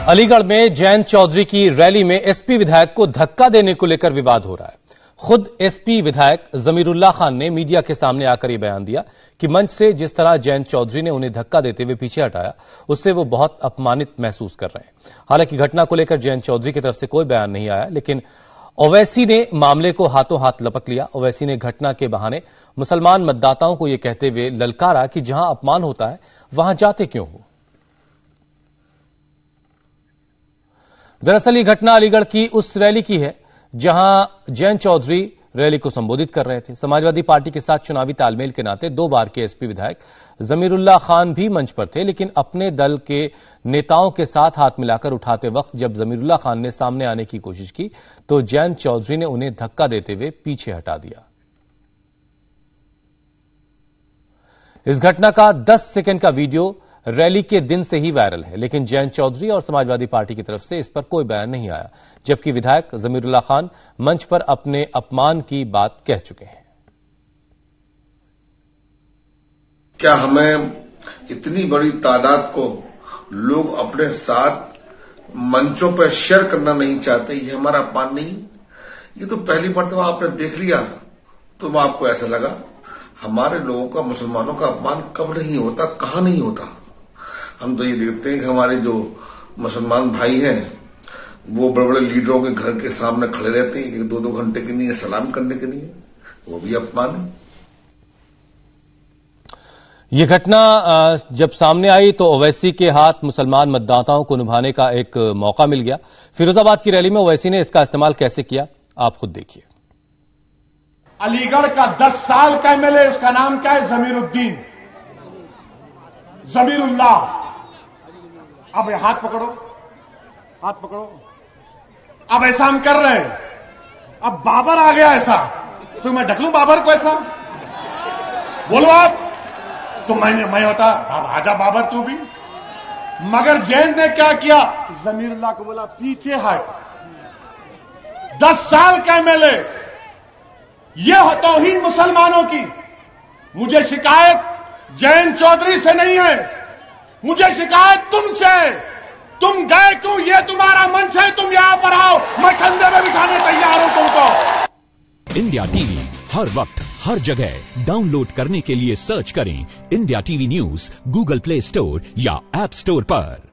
अलीगढ़ में जयंत चौधरी की रैली में एसपी विधायक को धक्का देने को लेकर विवाद हो रहा है। खुद एसपी विधायक जमीरुल्लाह खान ने मीडिया के सामने आकर यह बयान दिया कि मंच से जिस तरह जयंत चौधरी ने उन्हें धक्का देते हुए पीछे हटाया, उससे वो बहुत अपमानित महसूस कर रहे हैं। हालांकि घटना को लेकर जयंत चौधरी की तरफ से कोई बयान नहीं आया, लेकिन ओवैसी ने मामले को हाथों हाथ लपक लिया। ओवैसी ने घटना के बहाने मुसलमान मतदाताओं को यह कहते हुए ललकारा कि जहां अपमान होता है वहां जाते क्यों हो। दरअसल ये घटना अलीगढ़ की उस रैली की है जहां जयंत चौधरी रैली को संबोधित कर रहे थे। समाजवादी पार्टी के साथ चुनावी तालमेल के नाते 2 बार के एसपी विधायक जमीरुल्लाह खान भी मंच पर थे, लेकिन अपने दल के नेताओं के साथ हाथ मिलाकर उठाते वक्त जब जमीरुल्लाह खान ने सामने आने की कोशिश की तो जयंत चौधरी ने उन्हें धक्का देते हुए पीछे हटा दिया। इस घटना का 10 सेकंड का वीडियो रैली के दिन से ही वायरल है, लेकिन जयंत चौधरी और समाजवादी पार्टी की तरफ से इस पर कोई बयान नहीं आया, जबकि विधायक जमीरुल्लाह खान मंच पर अपने अपमान की बात कह चुके हैं। क्या हमें इतनी बड़ी तादाद को लोग अपने साथ मंचों पर शेयर करना नहीं चाहते? ये हमारा अपमान नहीं। ये तो पहली मर्तबा आपने देख लिया तो आपको ऐसा लगा। हमारे लोगों का, मुसलमानों का अपमान कब नहीं होता, कहां नहीं होता। हम तो ये देखते हैं कि हमारे जो मुसलमान भाई हैं वो बड़े बड़े लीडरों के घर के सामने खड़े रहते हैं 1-2 घंटे के लिए सलाम करने के लिए। वो भी अपमान है। यह घटना जब सामने आई तो ओवैसी के हाथ मुसलमान मतदाताओं को निभाने का एक मौका मिल गया। फिरोजाबाद की रैली में ओवैसी ने इसका इस्तेमाल कैसे किया, आप खुद देखिए। अलीगढ़ का 10 साल का एमएलए, उसका नाम क्या है? जमीरुल्लाह। अब हाथ पकड़ो, हाथ पकड़ो। अब ऐसा हम कर रहे हैं। अब बाबर आ गया ऐसा, तो मैं ढक लूं बाबर को ऐसा? बोलो आप। तो मैं होता आजा बाबर तू भी। मगर जयंत ने क्या किया? जमीरुल्लाह को बोला पीछे हट। 10 साल का एमएलए, यह तौहीन मुसलमानों की। मुझे शिकायत जयंत चौधरी से नहीं है, मुझे शिकायत तुमसे। तुम गए क्यों? ये तुम्हारा मंच है, तुम यहां पर आओ, मैं कंधे में बिठाने तैयार हूं तुमको। इंडिया टीवी हर वक्त हर जगह डाउनलोड करने के लिए सर्च करें India TV news Google Play Store या ऐप स्टोर पर।